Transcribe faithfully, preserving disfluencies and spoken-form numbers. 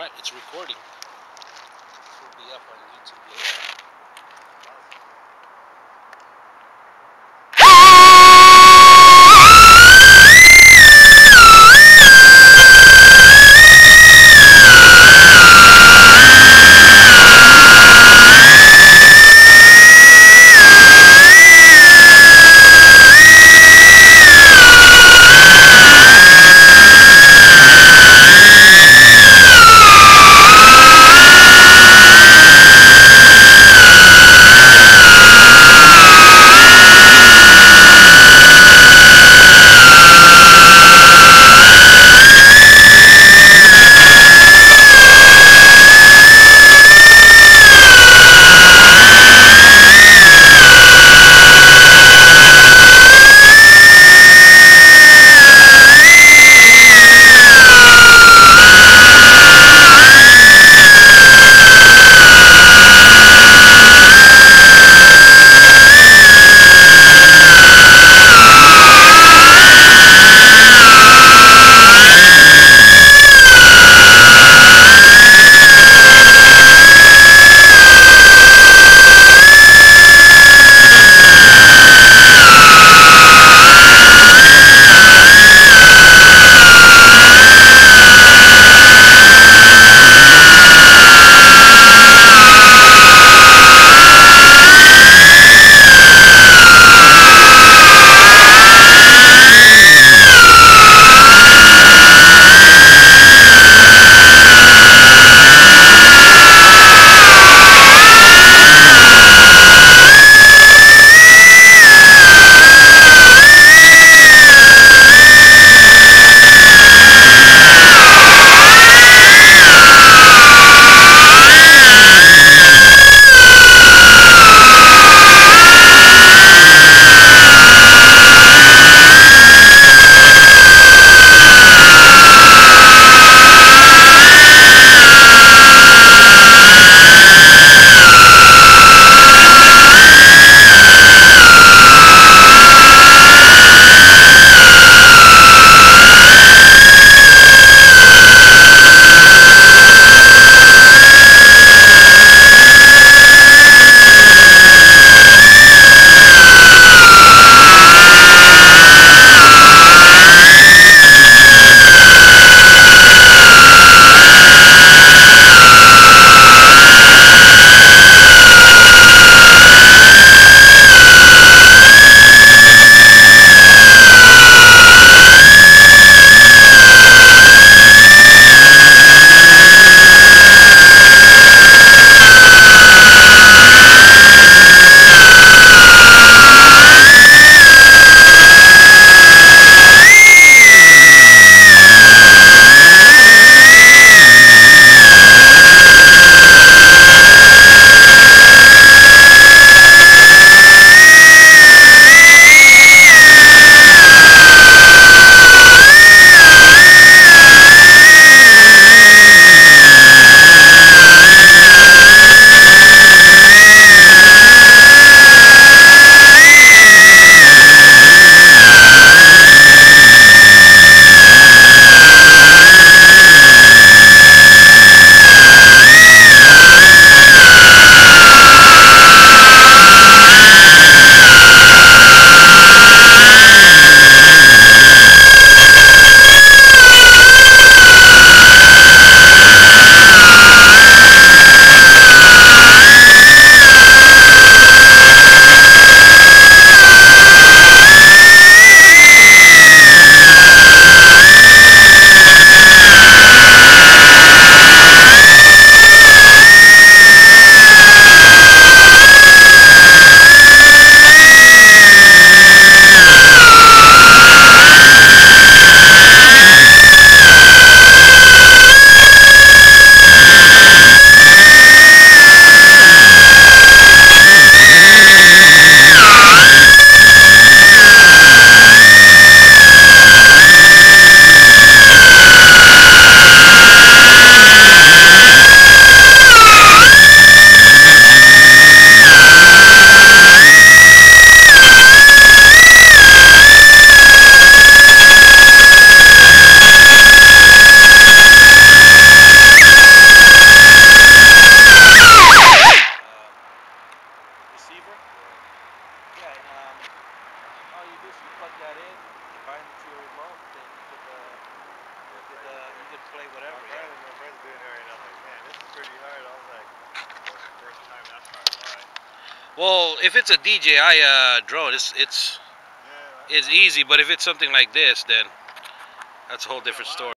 not, it's recording. This will be up on YouTube later. you plug that in, combine it to your remote, then you could, uh, you could, uh, you could play whatever. My Yeah. friend, my friend's doing it right now. I'm like, man, this is pretty hard. I was like, well, first time that's hard. Why? Well, if it's a D J I uh, drone, it's it's Yeah, it's easy. But if it's something like this, then that's a whole different story.